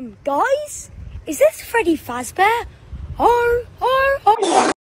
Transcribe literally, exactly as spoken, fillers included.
Um, guys, is this Freddy Fazbear? Or, or, or...